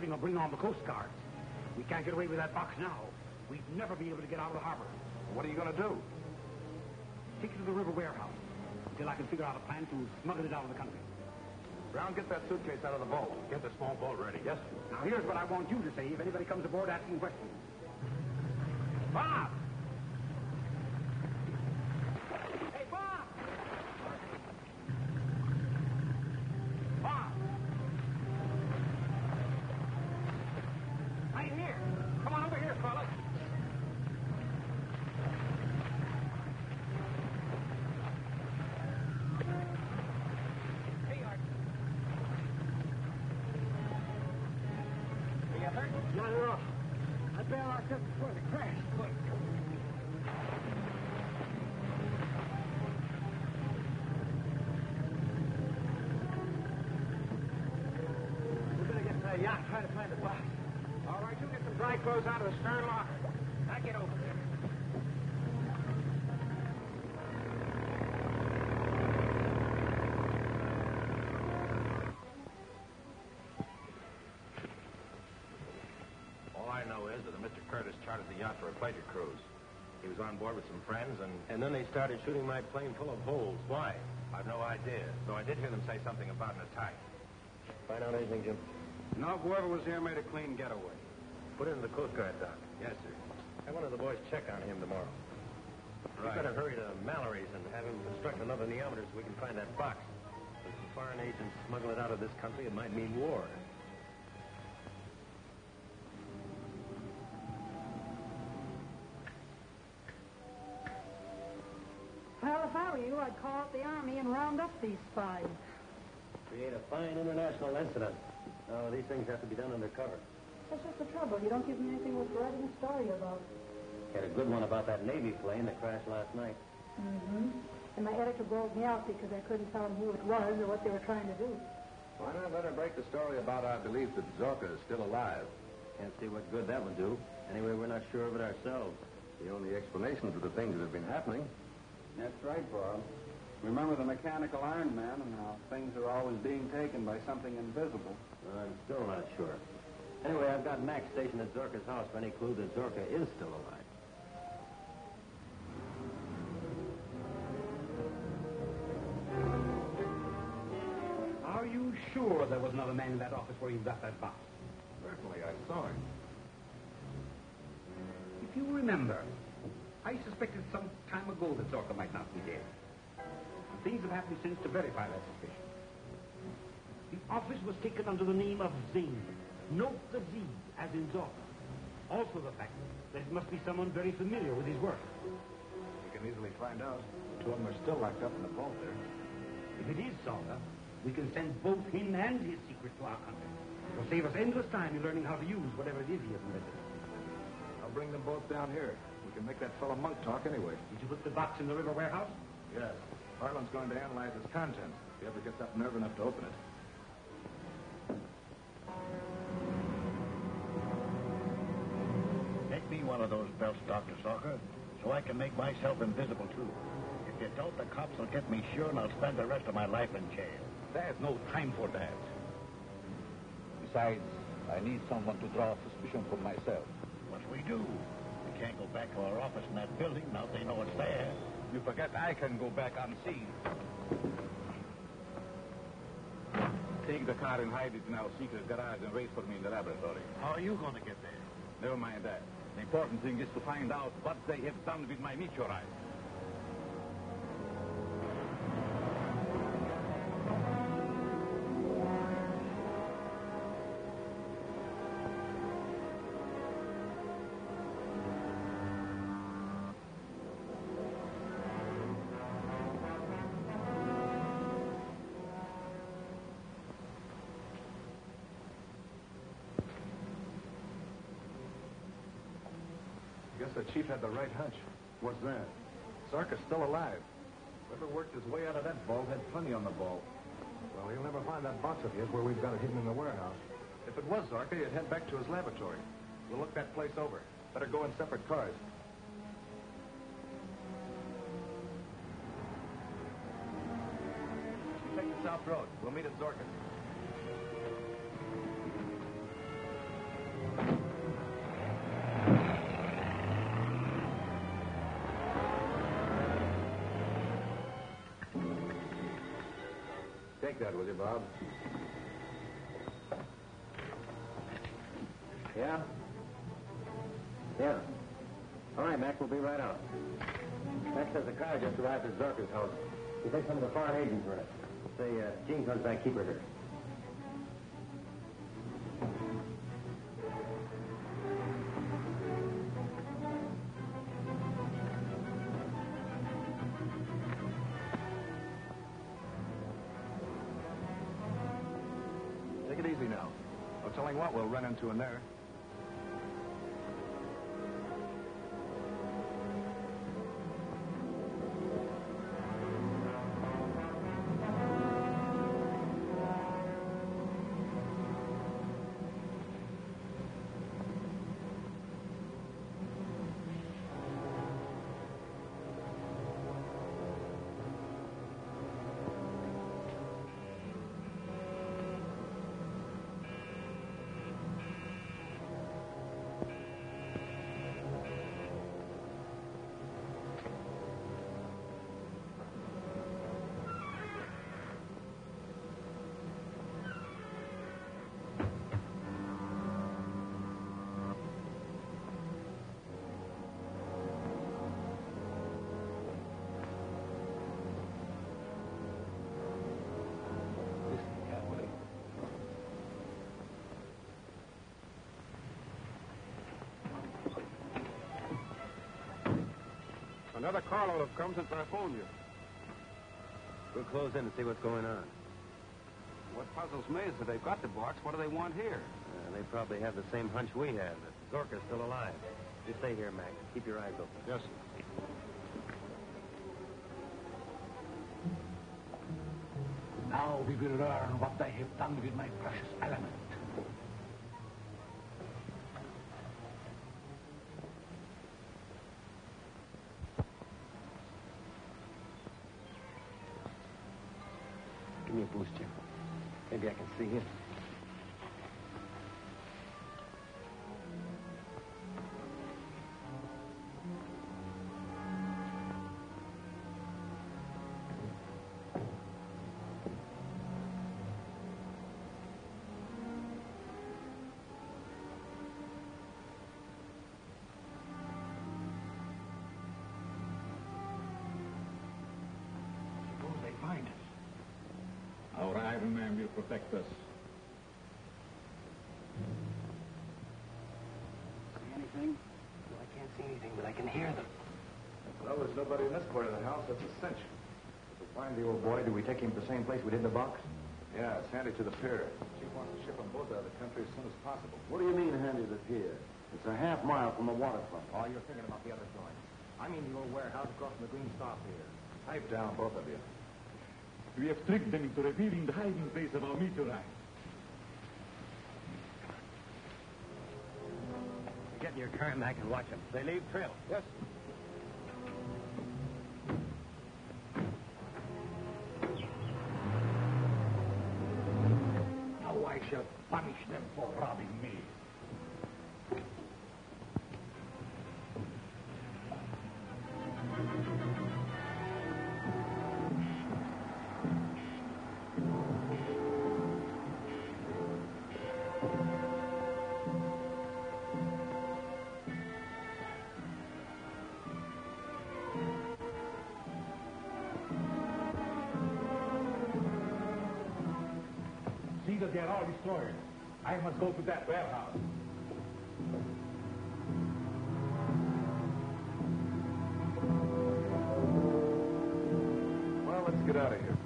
something will bring on the Coast Guards. We can't get away with that box now. We'd never be able to get out of the harbor. What are you going to do? Take it to the river warehouse until I can figure out a plan to smuggle it out of the country. Brown, get that suitcase out of the boat. Get the small boat ready. Yes, sir. Now, here's what I want you to say if anybody comes aboard asking questions. Bob! Hey, Bob! Bob! Right here. Come on over here, fellas. Hey, Art. Are you hurt? Not at all. I bailed out just before the crash. Quick. We're going to get to that yacht and try to find the box. All right, you get some dry clothes out of the stern locker. Now get over there. All I know is that Mr. Curtis chartered the yacht for a pleasure cruise. He was on board with some friends, and then they started shooting my plane full of holes. Why? I've no idea. Though I did hear them say something about an attack. Find out anything, Jim? No, whoever was here made a clean getaway. Put it in the Coast Guard dock. Yes, sir. Have one of the boys check on him tomorrow. Right. We better hurry to Mallory's and have him construct another neometer so we can find that box. If some foreign agents smuggle it out of this country, it might mean war. Well, if I were you, I'd call up the Army and round up these spies. Create a fine international incident. No, these things have to be done undercover. That's just the trouble. You don't give me anything worth writing a story about. Had a good one about that Navy plane that crashed last night. Mm-hmm. And my editor bawled me out because I couldn't tell him who it was or what they were trying to do. Why not let her break the story about our belief that Zorka is still alive? Can't see what good that would do. Anyway, we're not sure of it ourselves. The only explanation for the things that have been happening. That's right, Bob. Remember the mechanical Iron Man and how things are always being taken by something invisible. I'm still not sure. Anyway, I've got Max stationed at Zorka's house for any clue that Zorka is still alive. Are you sure there was another man in that office where you left that box? Certainly, I saw him. If you remember, I suspected some time ago that Zorka might not be dead. And things have happened since to verify that suspicion. The office was taken under the name of Zane. Note the Z, as in Zorka. Also the fact that it must be someone very familiar with his work. You can easily find out. The two of them are still locked up in the vault there. If it is Zorka, we can send both him and his secret to our country. It will save us endless time in learning how to use whatever it is he has invented. I'll bring them both down here. We can make that fellow Monk talk anyway. Did you put the box in the river warehouse? Yes. Harlan's going to analyze its contents if he ever gets up nerve enough to open it. Make me one of those belts, Dr. Zorka, so I can make myself invisible, too. If you don't, the cops will get me sure, and I'll spend the rest of my life in jail. There's no time for that. Besides, I need someone to draw suspicion from myself. What do we do? We can't go back to our office in that building now they know it's there. You forget I can go back unseen. Take the car and hide it in our secret garage and wait for me in the laboratory. How are you going to get there? Never mind that. The important thing is to find out what they have done with my meteorite. I guess the chief had the right hunch. What's that? Zorka's still alive. Whoever worked his way out of that vault had plenty on the ball. Well, he'll never find that box of his where we've got it hidden in the warehouse. If it was Zorka, he'd head back to his laboratory. We'll look that place over. Better go in separate cars. Take the South Road. We'll meet at Zorka's. Take that, will you, Bob? Yeah? Yeah. All right, Mac, we'll be right out. Mac says the car just arrived at Zorka's house. He thinks some of the foreign agents were in it. Say, Jean comes back, keep her here. Take it easy now. No telling what we'll run into in there. Another carload have come since I phoned you. We'll close in and see what's going on. What puzzles me is that they've got the box. What do they want here? They probably have the same hunch we have, that Zorka's still alive. You stay here, Mac. Keep your eyes open. Yes, sir. Now we will learn what I have done with my precious element. Give me a boost, Jim. Maybe I can see him. Suppose they find us. Our Iron Man will protect us. See anything? No, I can't see anything, but I can hear them. Well, there's nobody in this part of the house. That's a cinch. If we find the old boy, do we take him to the same place we did the box? Yeah, it's handy to the pier. Chief wants to ship them both out of the country as soon as possible. What do you mean, handy to the pier? It's a half-mile from the waterfront. Oh, you're thinking about the other joint. I mean the old warehouse across from the Green Stop here. Pipe down, both of you. We have tricked them into revealing the hiding place of our meteorite. Get in your car, Mac, and watch them. They leave trail. Yes. Now I shall punish them for robbing me. See that they are all destroyed. I must go to that warehouse. Well, let's get out of here.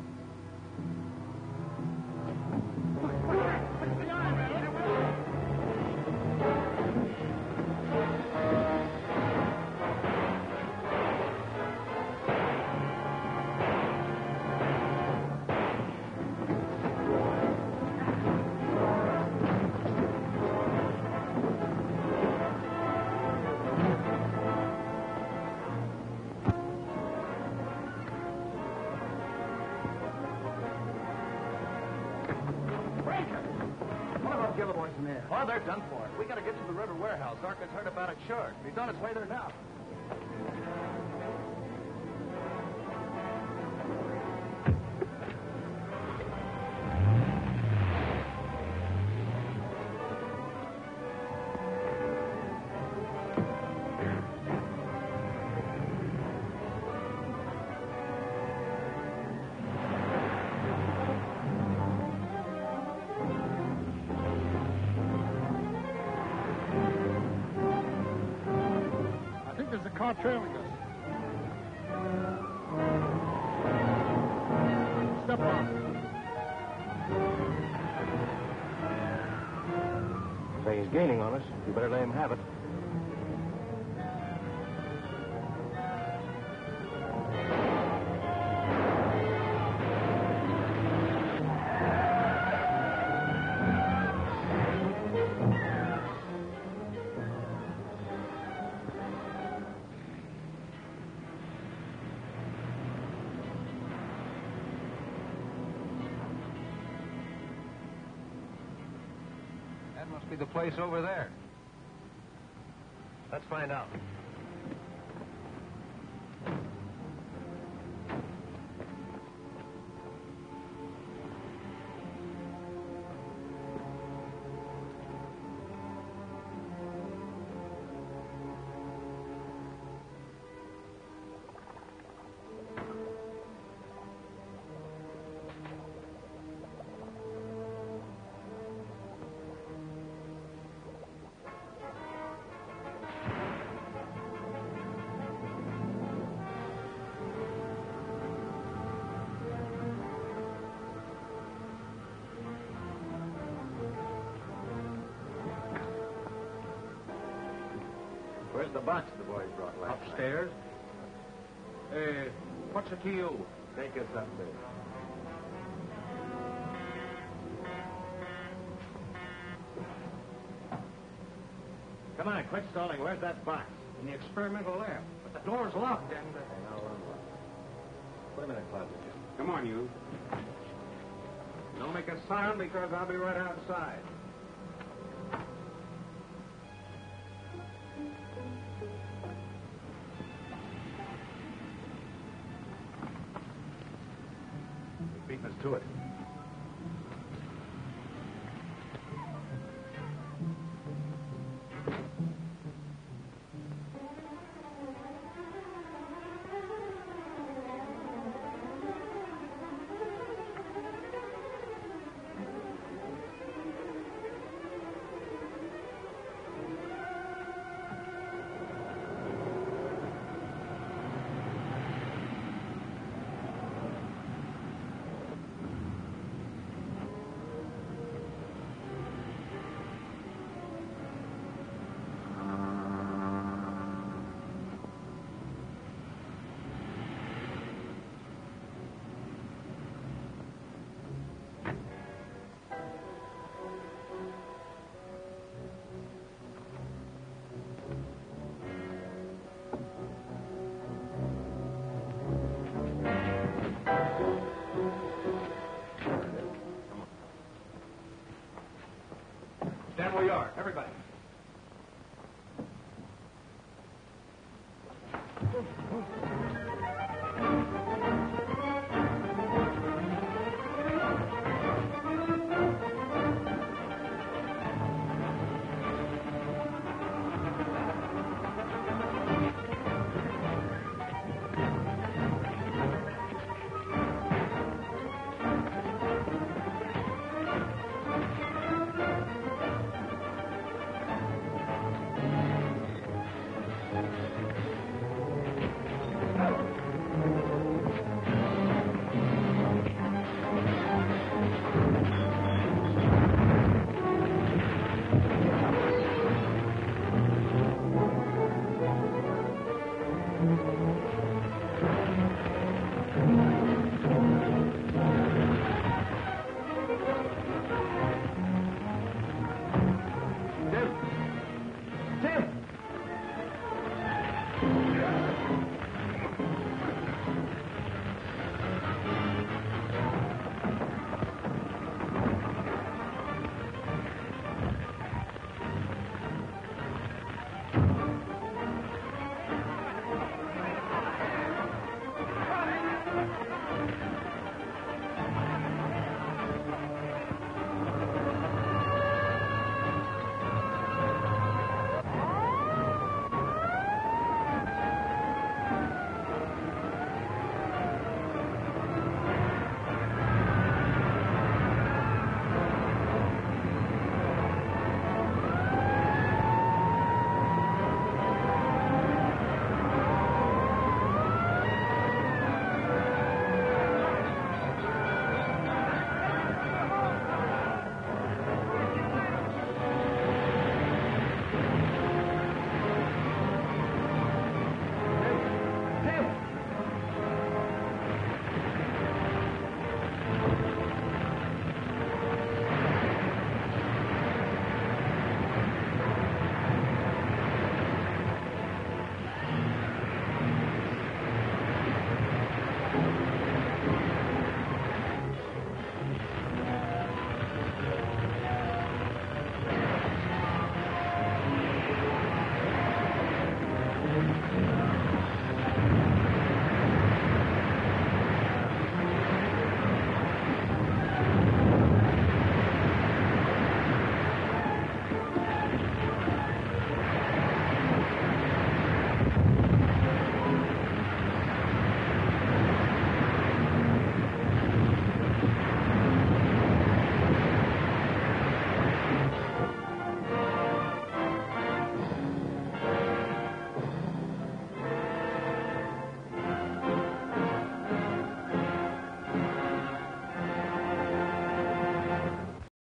The other boys in there. Oh, they're done for. We gotta get to the river warehouse. Zarka's heard about it, sure. He's on his way there now. car trailing us. Step on. Say he's gaining on us. You better let him have it. That must be the place over there. Let's find out. Where's the box the boys brought last night? Upstairs? What's it to you? Take us up there. Come on, quit stalling. Where's that box? In the experimental lab. But the door's locked and... Put him in a closet. Come on, you. Don't make a sound because I'll be right outside. Beating us to it.